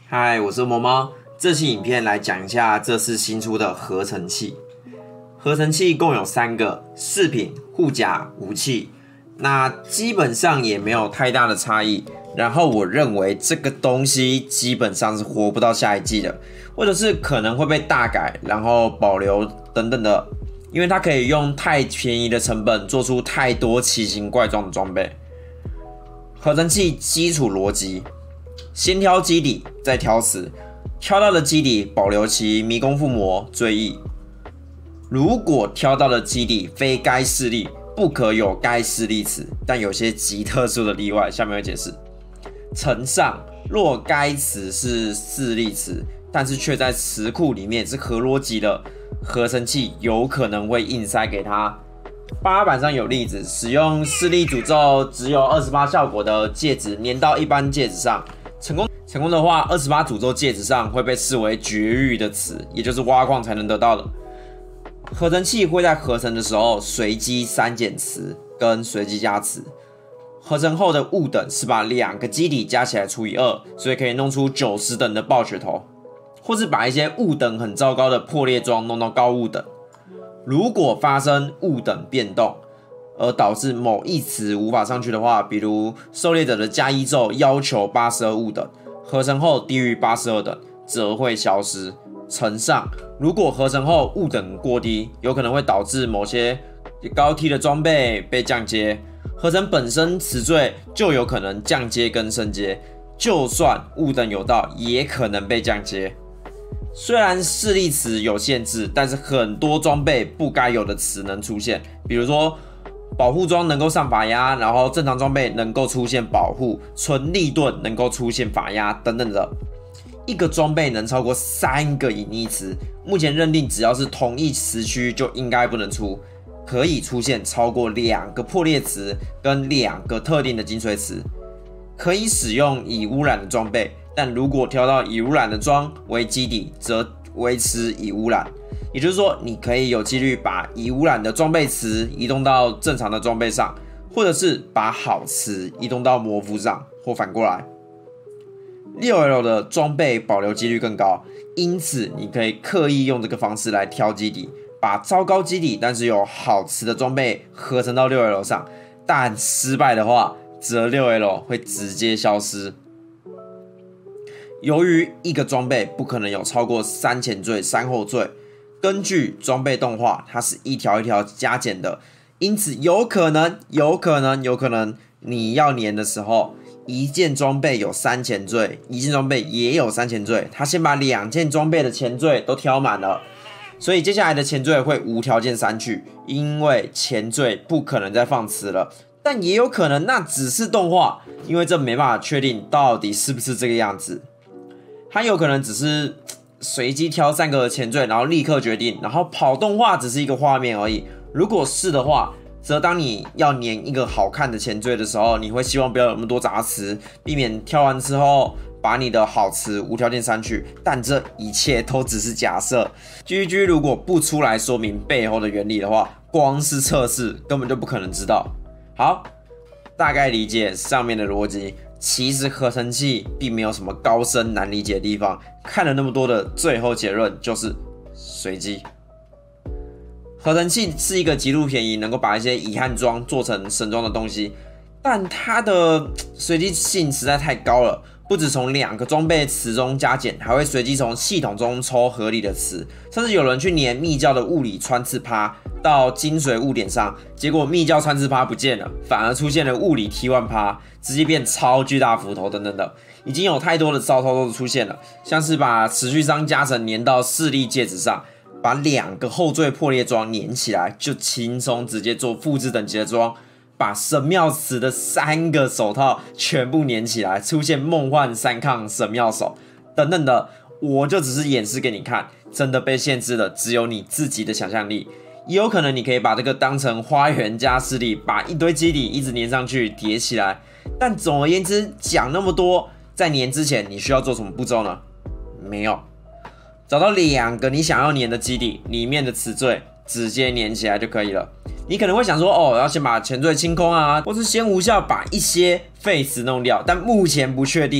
嗨，我是毛毛。这期影片来讲一下这次新出的合成器。合成器共有3个：饰品、护甲、武器。那基本上也没有太大的差异。然后我认为这个东西基本上是活不到下一季的，或者是可能会被大改，然后保留等等的，因为它可以用太便宜的成本做出太多奇形怪状的装备。合成器基础逻辑。先挑基底，再挑词。挑到的基底保留其迷宫附魔、追忆。如果挑到的基底非该势力，不可有该势力词，但有些极特殊的例外，下面会解释。承上，若该词是势力词，但是却在词库里面是合逻辑的，合成器有可能会硬塞给它。八板上有例子，使用势力诅咒只有28效果的戒指粘到一般戒指上。成功的话，28诅咒戒指上会被视为绝育的词，也就是挖矿才能得到的。合成器会在合成的时候随机删减词跟随机加词。合成后的物等是把2个基底加起来除以2，所以可以弄出90等的暴雪头，或是把一些物等很糟糕的破裂装弄到高物等。如果发生物等变动，而导致某一词无法上去的话，比如狩猎者的加1咒要求82物等，合成后低于82等，则会消失。乘上，如果合成后物等过低，有可能会导致某些高梯的装备被降阶。合成本身词缀就有可能降阶跟升阶，就算物等有到，也可能被降阶。虽然势力词有限制，但是很多装备不该有的词能出现，比如说保护装能够上法压，然后正常装备能够出现保护，纯力盾能够出现法压等等的。一个装备能超过3个隐匿词，目前认定只要是同一词区就应该不能出。可以出现超过2个破裂词跟2个特定的精髓词。可以使用已污染的装备，但如果挑到已污染的装为基底，则维持已污染。也就是说，你可以有几率把已污染的装备词移动到正常的装备上，或者是把好词移动到魔符上，或反过来。6L 的装备保留几率更高，因此你可以刻意用这个方式来挑基底，把糟糕基底但是有好词的装备合成到 6L 上，但失败的话，则 6L 会直接消失。由于一个装备不可能有超过3前缀、3后缀，根据装备动画，它是一条一条加减的，因此有可能你要粘的时候，一件装备有3前缀，一件装备也有3前缀，它先把2件装备的前缀都挑满了，所以接下来的前缀会无条件删去，因为前缀不可能再放词了。但也有可能那只是动画，因为这没办法确定到底是不是这个样子。它有可能只是随机挑3个前缀，然后立刻决定，然后跑动画只是一个画面而已。如果是的话，则当你要粘一个好看的前缀的时候，你会希望不要有那么多杂词，避免挑完之后把你的好词无条件删去。但这一切都只是假设。GG 如果不出来说明背后的原理的话，光是测试根本就不可能知道。好，大概理解上面的逻辑。其实合成器并没有什么高深难理解的地方，看了那么多的最后结论就是随机。合成器是一个极度便宜，能够把一些遗憾装做成神装的东西，但它的随机性实在太高了，不只从2个装备词中加减，还会随机从系统中抽合理的词，甚至有人去粘密教的物理穿刺趴到精髓物点上，结果密教穿刺趴不见了，反而出现了物理 T1 趴，直接变超巨大斧头等等的，已经有太多的糟操作出现了，像是把持续伤加成粘到势力戒指上，把2个后缀破裂装粘起来，就轻松直接做复制等级的装，把神庙词的3个手套全部粘起来，出现梦幻3抗神庙手等等的，我就只是演示给你看，真的被限制的只有你自己的想象力。也有可能你可以把这个当成花园加势力，把一堆基底一直粘上去叠起来。但总而言之，讲那么多，在粘之前你需要做什么步骤呢？没有，找到2个你想要粘的基底里面的词缀，直接粘起来就可以了。你可能会想说，哦，要先把前缀清空啊，或是先无效把一些废词弄掉，但目前不确定，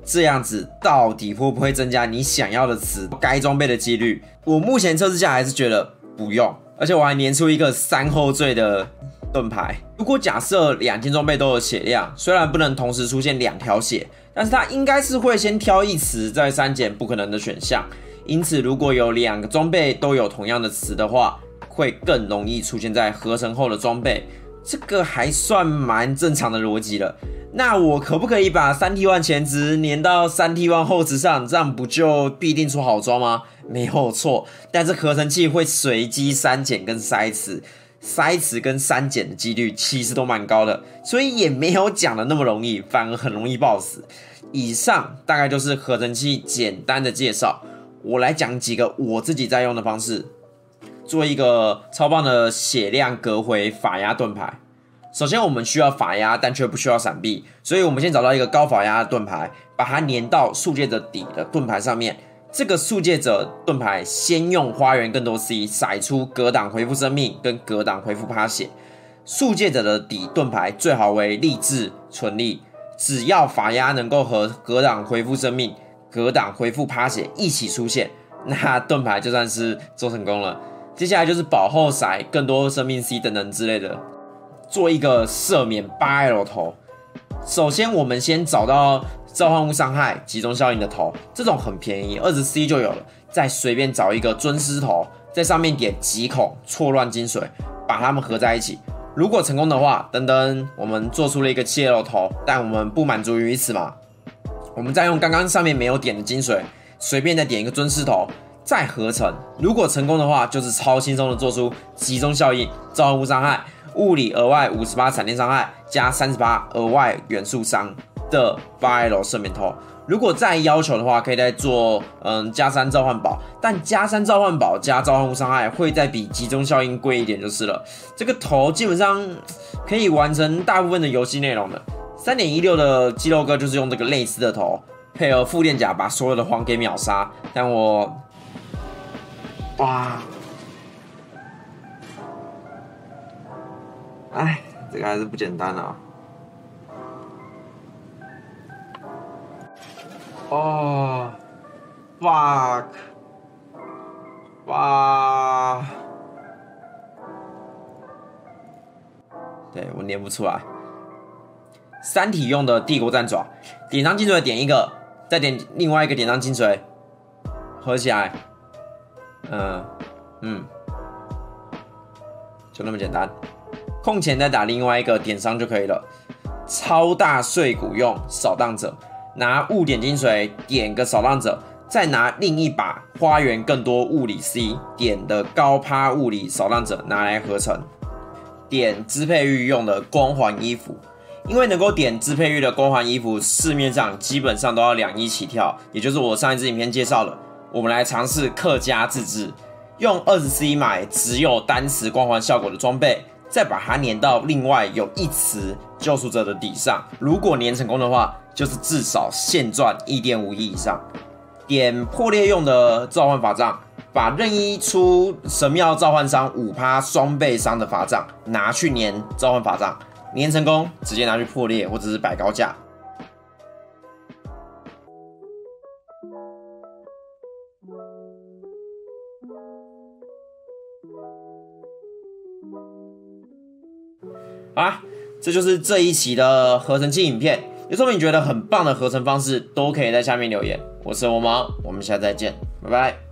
这样子到底会不会增加你想要的词该装备的几率？我目前测试下还是觉得不用，而且我还粘出一个3后缀的盾牌。如果假设2件装备都有血量，虽然不能同时出现2条血，但是它应该是会先挑一词再删减不可能的选项。因此，如果有2个装备都有同样的词的话，会更容易出现在合成后的装备。这个还算蛮正常的逻辑了。那我可不可以把3T1前值粘到3T1后值上，这样不就必定出好装吗？没有错，但是合成器会随机删减跟筛词，筛词跟删减的几率其实都蛮高的，所以也没有讲的那么容易，反而很容易爆死。以上大概就是合成器简单的介绍，我来讲几个我自己在用的方式。做一个超棒的血量隔回法压盾牌。首先我们需要法压，但却不需要闪避，所以我们先找到一个高法压的盾牌，把它粘到速戒者底的盾牌上面。这个速戒者盾牌先用花园更多 C 甩出格挡恢复生命跟格挡恢复趴血。速戒者的底盾牌最好为励志纯力，只要法压能够和格挡恢复生命、格挡恢复趴血一起出现，那盾牌就算是做成功了。接下来就是保后骰、更多生命 C 等等之类的，做一个赦免 8L 头。首先我们先找到召唤物伤害、集中效应的头，这种很便宜，20C 就有了。再随便找一个尊师头，在上面点极孔、错乱金水，把它们合在一起。如果成功的话，噔噔，我们做出了一个7L 头，但我们不满足于此嘛，我们再用刚刚上面没有点的金水，随便再点一个尊师头。再合成，如果成功的话，就是超轻松的做出集中效应、召唤物伤害、物理额外58闪电伤害加38额外元素伤的 8L 赦免头。如果再要求的话，可以再做加3召唤宝，但加3召唤宝加召唤物伤害会再比集中效应贵一点就是了。这个头基本上可以完成大部分的游戏内容的。3.16 的肌肉哥就是用这个类似的头，配合副链甲把所有的黄给秒杀，但我。哇，哎，这个还是不简单啊！哦 ，fuck， 哇，对我粘不出来。3体用的帝国战爪，点上金锤点一个，再点另外一个点上金锤，合起来。就那么简单。空前再打另外一个点伤就可以了。超大碎骨用扫荡者，拿物点金水点个扫荡者，再拿另一把花园更多物理 C 点的高趴物理扫荡者拿来合成。点支配玉用的光环衣服，因为能够点支配玉的光环衣服，市面上基本上都要2.1起跳，也就是我上一支影片介绍了。我们来尝试客家自制，用20C 买只有单词光环效果的装备，再把它粘到另外有一词救赎者的底上。如果粘成功的话，就是至少现赚1.5亿以上。点破裂用的召唤法杖，把任意出神庙召唤伤5%双倍伤的法杖拿去粘召唤法杖，粘成功直接拿去破裂或者是摆高价。好啦，这就是这一期的合成器影片。有什么你觉得很棒的合成方式，都可以在下面留言。我是魔毛，我们下次再见，拜拜。